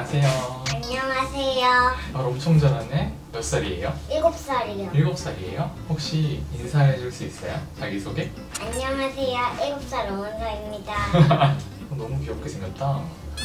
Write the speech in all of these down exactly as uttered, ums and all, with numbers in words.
안녕하세요. 안녕하세요. 아, 엄청 잘하네. 몇 살이에요? 일곱 살이요. 일곱 살이에요? 혹시 인사해 줄 수 있어요? 자기소개? 안녕하세요. 일곱 살 오은서입니다. 너무 귀엽게 생겼다.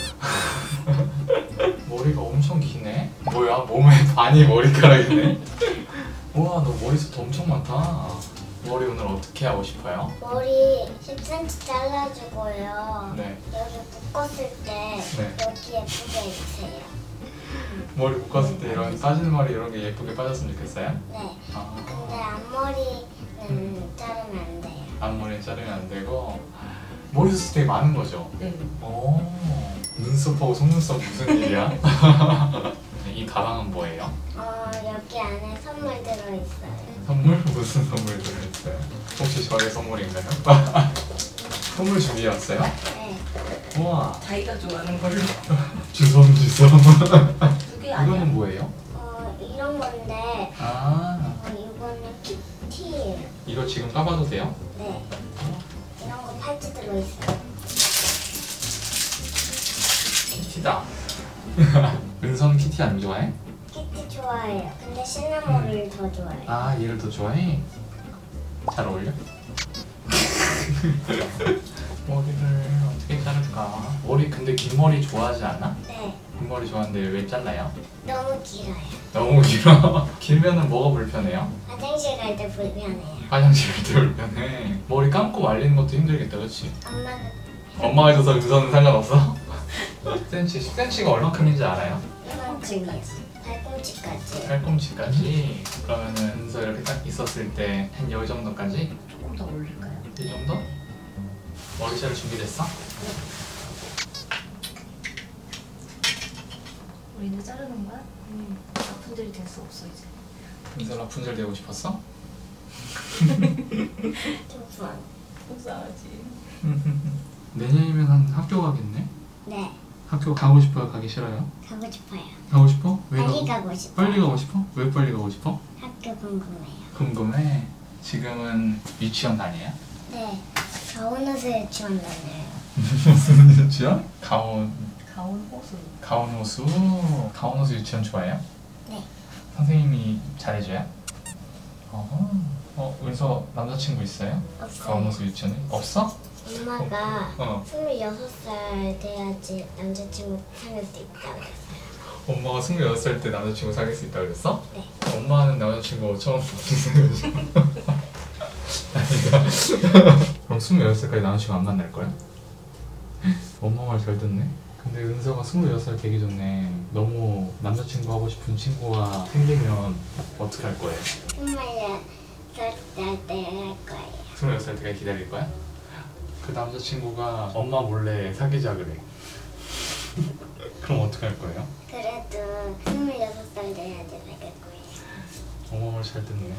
머리가 엄청 기네. 뭐야, 몸에 반이 머리카락이네. 우와, 너 머리숱 엄청 많다. 머리 오늘 어떻게 하고 싶어요? 머리 십 센티미터 잘라주고요. 네. 여기 묶었을 때 네. 여기 예쁘게 해주세요. 머리 묶었을 때 이런 빠진 머리 이런 게 예쁘게 빠졌으면 좋겠어요? 네. 아, 근데 앞머리는 자르면 안 돼요. 앞머리 자르면 안 되고 머리숱이 되게 많은 거죠? 네. 오, 눈썹하고 속눈썹 무슨 일이야? 이 가방은 뭐예요? 어, 여기 안에 선물 들어있어요. 선물? 무슨 선물 들어있어요? 혹시 저의 선물인가요? 선물 준비해왔어요? 네. 우와, 자기가 좋아하는 걸로. 주섬 주섬. 그게 아니야. 이거는 뭐예요? 어, 이런 건데 아, 어, 이거는 키티예요. 이거 지금 까봐도 돼요? 네. 이런 거 팔찌 들어있어요. 키티다. 은선 키티 안 좋아해? 키티 좋아해요. 근데 시나몬을 더 좋아해요. 아, 얘를 더 좋아해? 잘 어울려? 머리를 어떻게 자를까? 머리 근데 긴 머리 좋아하지 않아? 네. 긴 머리 좋아하는데 왜 잘라요? 너무 길어요. 너무 길어. 길면은 뭐가 불편해요? 화장실 갈 때 불편해요. 화장실 갈 때 불편해. 머리 감고 말리는 것도 힘들겠다, 그렇지? 엄마는 엄마가 해줘서 은서는 상관없어? 십 센티미터, 십 센티미터가 얼마큼인지 알아요? 이만큼이요. 발꿈치까지. 팔꿈치까지. 그러면은 은서 이렇게 딱 있었을 때 한 여 정도까지? 조금 더 올릴까요? 이 정도? 머리 잘 준비됐어? 우리는 자르는 거야? 음. 라푼젤이 될 수 없어 이제. 은서 라푼젤 되고 싶었어? 좀 좋아. 속상하지. 내년이면 한 학교 가겠네? 네. 학교 가고 싶어요? 가기 싫어요? 가고 싶어요. 가고 싶어? 왜 빨리 가고? 가고 싶어요. 빨리 가고 싶어? 왜 빨리 가고 싶어? 학교 궁금해요. 궁금해. 지금은 유치원 다녀요? 네. 가온 옷을 유치원 다녀요. 무슨 유치원? 가온 가온 호수. 가온 호수. 가온 호수 유치원 좋아해요? 네. 선생님이 잘해줘요? 어. 어, 은서 남자친구 있어요? 없어요. 가온 호수 유치원에? 없어? 엄마가 어. 스물여섯 살 돼야지 남자친구 사귈 수 있다고 그랬어요. 엄마가 스물여섯 살 때 남자친구 사귈 수 있다고 그랬어? 네. 엄마는 남자친구 처음 보는 아니다. 그럼 스물여섯 살까지 남자친구 안 만날 거야? 엄마 말 잘 듣네. 근데 은서가 스물여섯 살 되기 전에 너무 남자친구 하고 싶은 친구가 생기면 어떻게 할 거예요? 스물여섯 살 때 할 거예요. 스물여섯 살 때까지 기다릴 거야? 그 남자친구가 엄마 몰래 사귀자 그래. 그럼 어떻게 할 거예요? 그래도 스물여섯 살 돼야지 사귈 거예요. 엄마 말 잘 듣네.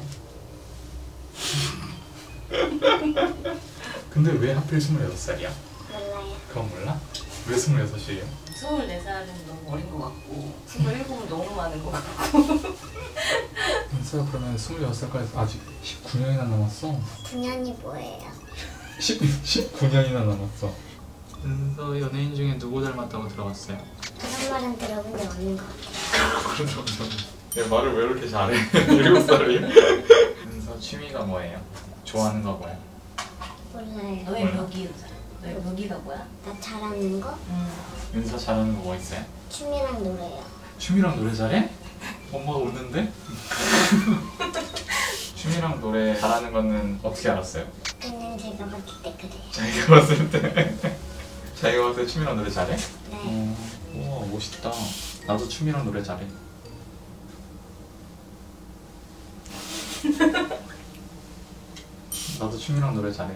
근데 왜 하필 스물여섯 살이야? 몰라요. 그건 몰라? 왜 스물여섯이에요? 스물네 살은 너무 어린 것 같고 스물일곱은 너무 많은 것 같고. 은서야, 그러면 스물여섯 살까지 아직 십구 년이나 남았어. 구 년이 뭐예요? 십, 십구 년이나 남았어. 은서 연예인 중에 누구 닮았다고 들어봤어요? 그런 말은 들어본 적 없는 것 같아요. 그래서 내 말을 왜 이렇게 잘해? 일곱 살이? 은서 취미가 뭐예요? 좋아하는 거 뭐야? 몰라요. 너의 몰라. 벽이 너의 벽이가 뭐야? 나 잘하는 거? 음. 은서 잘하는 거 뭐 있어요? 춤이랑 노래요. 춤이랑 노래 잘해? 엄마가 웃는데? 춤이랑 노래 잘하는 거는 어떻게 알았어요? 그냥 제가 봤을 때 그래요. 자기가 봤을 때 자기가 봤을 때 춤이랑 노래 잘해? 네. 어, 우와, 멋있다. 나도 춤이랑 노래 잘해. 나도 춤이랑 노래 잘해.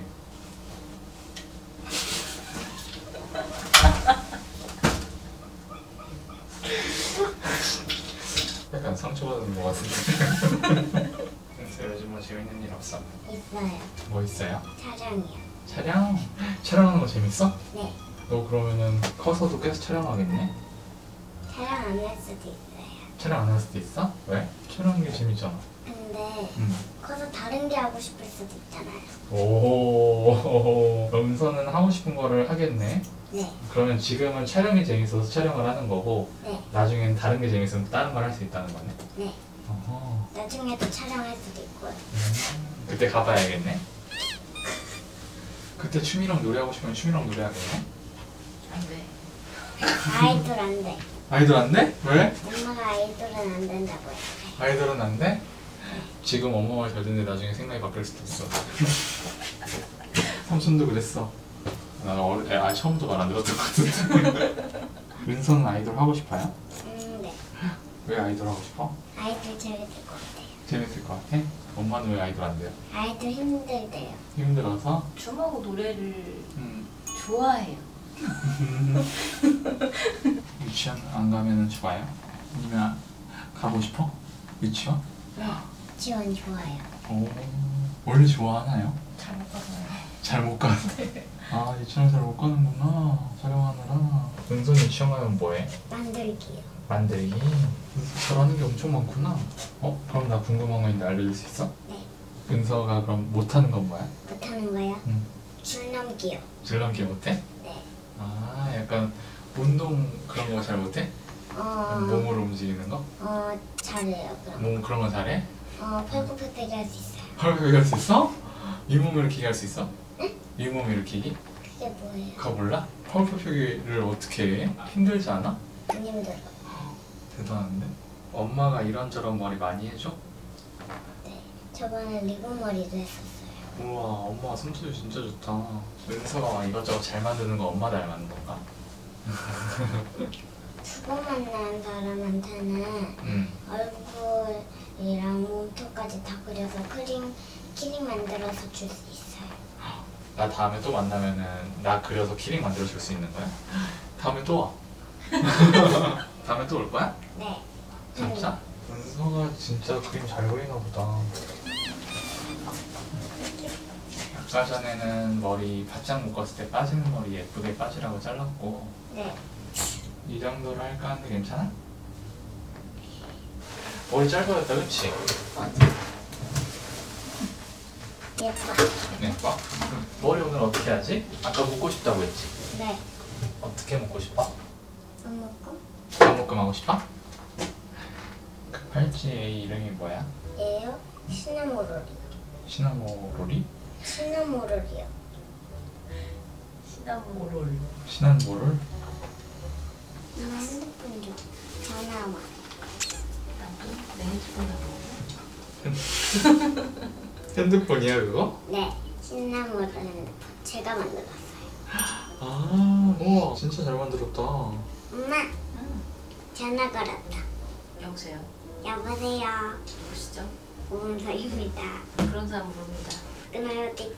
약간 상처받은 것 같은데. 그래서 요즘 뭐 재밌는 일 없어? 있어요. 뭐 있어요? 촬영이요. 촬영? 촬영하는 거 재밌어? 네. 너 그러면은 커서도 계속 촬영하겠네? 촬영 안 할 수도 있어요. 촬영 안 할 수도 있어? 왜? 촬영하는 게 재밌잖아. 근데 응. 커서 다른 게 하고 싶을 수도 있잖아요. 오, 은서는 하고 싶은 거를 하겠네. 네. 그러면 지금은 촬영이 재밌어서 촬영을 하는 거고 네. 나중엔 다른 게 재밌으면 다른 걸 할 수 있다는 거네. 네. 어허. 나중에도 촬영할 수도 있고요. 음, 그때 가봐야겠네. 그때 춤이랑 노래하고 싶으면 춤이랑 노래하겠네. 안 돼. 아이돌 안 돼. 아이돌 안 돼? 왜? 엄마가 아이돌은 안 된다고 해. 아이돌은 안 돼? 지금 엄마 말 잘 듣는데 나중에 생각이 바뀔 수도 있어. 삼촌도 그랬어. 나 어릴 때 아, 처음부터 말 안 들었던 것 같은데. 은서는 아이돌 하고 싶어요? 음, 네. 왜 아이돌 하고 싶어? 아이돌 재밌을 것 같아요. 재밌을 것 같아? 엄마는 왜 아이돌 안 돼요? 아이돌 힘들대요. 힘들어서? 춤하고 노래를 음. 좋아해요. 유치원 안 가면 좋아요? 아니면 가고 싶어? 유치원? 지원 좋아요. 오, 원래 좋아하나요? 잘 못 가서요. 잘 못 가. 아, 유치원 잘 못 가는구나. 촬영하느라. 은선 유치원 가면 뭐해? 만들기요. 만들기? 은서 잘하는 게 엄청 많구나. 어? 그럼 나 궁금한 거 있는데 알려줄 수 있어? 네. 은서가 그럼 못하는 건 뭐야? 못하는 거요? 응. 줄넘기요. 줄넘기 못해? 네. 아, 약간 운동 그런 거 잘 못해? 어, 몸으로 움직이는 거? 어, 잘해요. 그럼. 몸 그런 거 잘해? 어, 팔굽혀펴기 할 수 있어요. 팔굽혀펴기 할 수 있어? 윗몸 일으키기 할 수 있어? 응? 윗몸 일으키기? 그게 뭐예요? 그거 몰라? 팔굽혀펴기를 어떻게 해? 힘들지 않아? 안 힘들어. 대단한데? 엄마가 이런저런 머리 많이 해줘? 네. 저번에 리본 머리도 했었어요. 우와, 엄마 손톱이 진짜 좋다. 은서가 이것저것 잘 만드는 거 엄마 닮았는 건가? 두 번 만난 사람한테는 응. 얼굴이랑 몸통까지 다 그려서 크림, 키링 만들어서 줄 수 있어요. 나 다음에 또 만나면은 나 그려서 키링 만들어 줄 수 있는 거야? 다음에 또 와. 다음에 또 올 거야? 네. 진짜? 은서가 진짜 그림 잘 그리나 보다. 아까 전에는 머리 바짝 묶었을 때 빠지는 머리 예쁘게 빠지라고 잘랐고 네. 이 정도로 할까 하는데 괜찮아? 머리 짧아졌다, 그치? 예뻐. 네, 봐. 머리 오늘 어떻게 하지? 아까 묶고 싶다고 했지? 네. 어떻게 묶고 싶어? 안 먹고? 반묶음 하고 싶어? 그 팔찌의 이름이 뭐야? 예요? 시나모롤이요. 시나모롤이? 시나모롤이요. 시나모롤. 시나모롤? 엄마 핸드폰 좀 전화 와. 나도 내 핸드폰 하고. 핸드폰이야 그거? 네. 시나모롤 핸드폰. 제가 만들었어요. 아, 우와, 진짜 잘 만들었다. 엄마, 응. 전화 걸었다. 여보세요. 여보세요. 누구시죠? 오은서입니다. 그런 사람 모릅니다. 끊어요, 띡.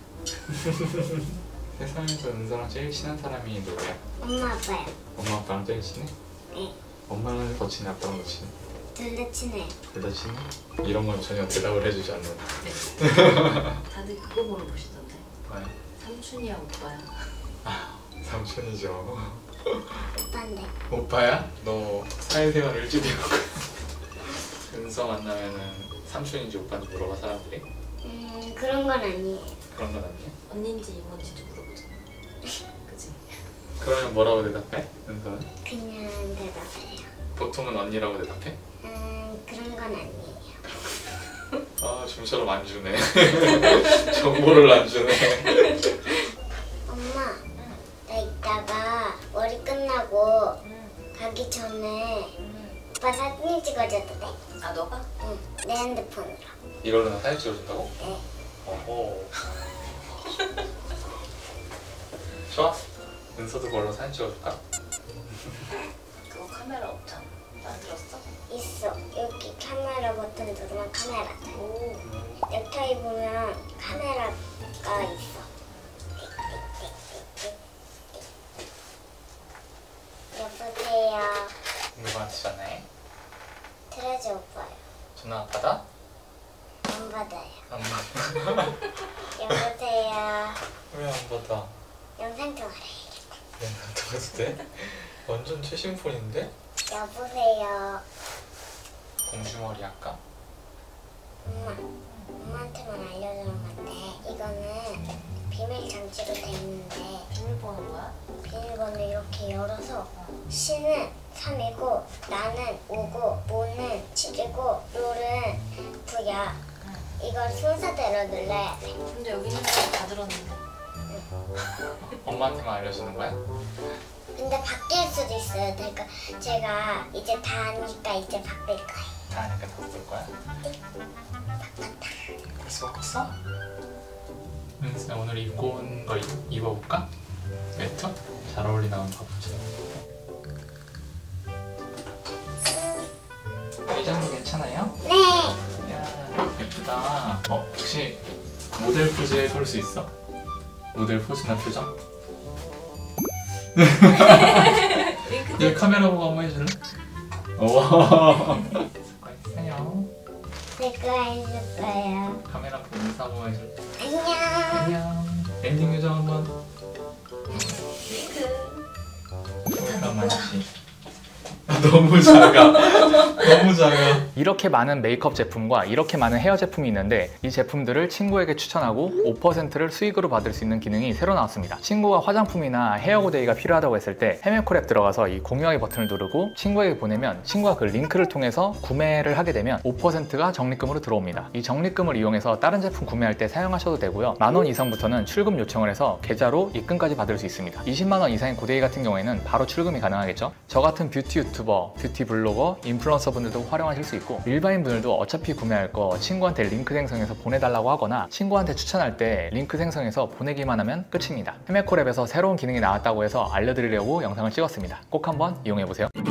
세상에서 은서랑 제일 친한 사람이 누구야? 엄마, 아빠요. 엄마 아빠랑 제일 친해? 네. 엄마랑 더 친해, 아빠랑 더 친해? 둘 다 친해요. 둘 다 친해? 이런 건 전혀 대답을 해주지 않는. 다들 그거 보러 보시던데. 뭐야? 삼촌이야 오빠야. 삼촌이죠. 오빠인데. 오빠야? 너 사회생활 일찍 해놓고 은서 만나면은 삼촌인지 오빠인지 물어봐 사람들이? 음, 그런 건 아니에요. 그런 건 아니야? 언니인지 이모인지도 물어보잖아. 그치? 그러면 뭐라고 대답해? 은서는? 그냥 대답해요. 보통은 언니라고 대답해? 음, 그런 건 아니에요. 아, 좀처럼 안 주네. 정보를 안 주네. 엄마, 나 이따가 머리 끝나고 응. 가기 전에 응. 오빠 사진 찍어줘도 돼? 아 너가? 응, 내 핸드폰으로. 이걸로 나 사진 찍어준다고? 네. 어허. 좋아. 은서도 그걸로 사진 찍어줄까? 그거 카메라 없잖아. 만들었어? 있어. 여기 카메라 버튼 누르면 카메라 돼. 오. 넥타이 보면 카메라가 있어. 여보세요. 누구한테 전화해? 트레저 오빠요. 전화 안 받아? 안 받아요. 안 받아. 여보세요. 왜 안 받아? 영상 통화래. 연락 통화도 돼? 완전 최신 폰인데? 여보세요. 공주머리 할까? 엄마, 엄마한테만 알려주는 건데 이거는 비밀 장치로 돼 있는데 비밀번호 뭐야? 비밀번호 이렇게 열어서 시는 삼이고 나는 오고 모는 칠이고 롤은 구야. 이걸 순서대로 눌러야 돼. 근데 여기 있는 거 다 들었는데. 엄마한테만 알려주는 거야? 근데 바뀔 수도 있어요. 그러니까 제가 이제 다 아니까 이제 바뀔 거예요. 다 하니까 다 바꿀 거야? 벌써 바꿨어? 은수야 오늘 입고 온 거 입어볼까? 외투? 잘 어울리나 한번 봐보자. 의장도 괜찮아요? 네. 이야 예쁘다. 어 혹시 모델 포즈 해볼 수 있어? 모델 포즈나 표정? 여기 카메라 보고 한번 해줄래? 오. 수고했어요. 내가 해줄 거예요. 카메라 보고 인사 한번 해줄래? 안녕. 안녕. 엔딩 요정 한번. 윙크. 잠깐만지. 너무 작아. 너무 작아. 이렇게 많은 메이크업 제품과 이렇게 많은 헤어 제품이 있는데 이 제품들을 친구에게 추천하고 오 퍼센트를 수익으로 받을 수 있는 기능이 새로 나왔습니다. 친구가 화장품이나 헤어 고데기가 필요하다고 했을 때 헤메콜 앱 들어가서 이 공유하기 버튼을 누르고 친구에게 보내면 친구가 그 링크를 통해서 구매를 하게 되면 오 퍼센트가 적립금으로 들어옵니다. 이 적립금을 이용해서 다른 제품 구매할 때 사용하셔도 되고요. 만 원 이상부터는 출금 요청을 해서 계좌로 입금까지 받을 수 있습니다. 이십만 원 이상의 고데기 같은 경우에는 바로 출금이 가능하겠죠. 저 같은 뷰티 유튜버, 뷰티 블로거, 인플루언서 분들도 활용하실 수 있고 일반인 분들도 어차피 구매할 거 친구한테 링크 생성해서 보내달라고 하거나 친구한테 추천할 때 링크 생성해서 보내기만 하면 끝입니다. 헤메콜 앱에서 새로운 기능이 나왔다고 해서 알려드리려고 영상을 찍었습니다. 꼭 한번 이용해보세요.